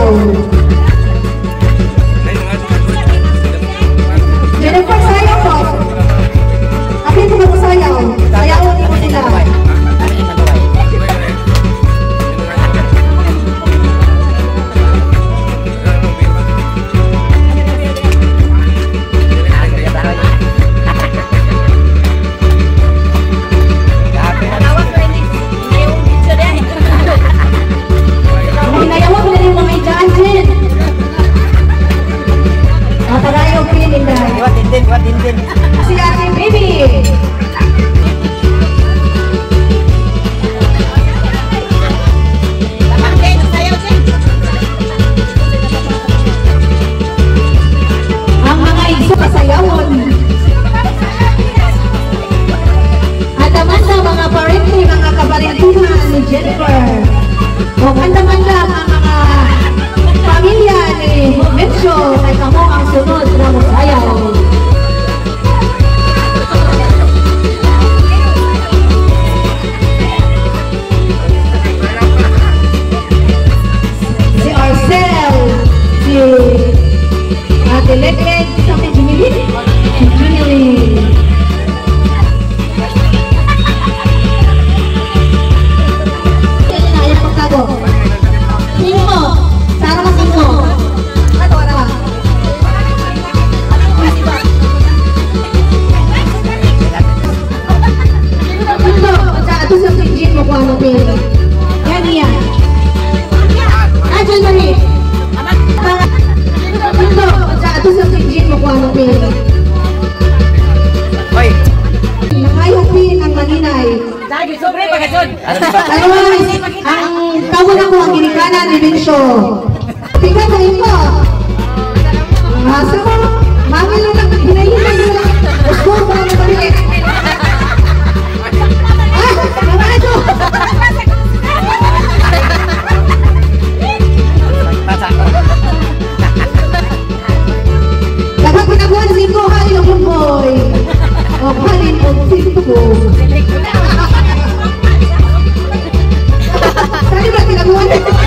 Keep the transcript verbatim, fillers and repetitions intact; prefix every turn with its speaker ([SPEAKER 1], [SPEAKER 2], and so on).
[SPEAKER 1] sayaw. Jennifer, sayaw po. Akin ko ba sayaw? Sayaw mo sila. Si Ate Baby. Ang mga igso kasayawon. At naman na mga parente, mga kabarintuhan ni Jennifer. O kandaman lang ang mga pamilya ni Mencho kay kamo ang sunod na masayaw. Ate Ledred, sampai Jimmy Jimmy. Ayah pagkago. Sino? Sarah mas sino? Ato ara. Sino? Ato sa tingin mo ko ano pera. Yan yan. Ajan mali. Ito sa tingin mo kung ano pera. Hoy! Nakayupin ang maninay.
[SPEAKER 2] Dagi, sobre, pagkasyon!
[SPEAKER 1] Ayun, ang tawag ako ang ginikana ni Bencho. Tingnan mo ito. Asa mo, mami lang ang hinahinan nyo lang. Gusto mo ang mabili. Ah, mga ito! Pinaguan si ko, halin ang boy. O, halin ang sito. Sali ba pinaguan?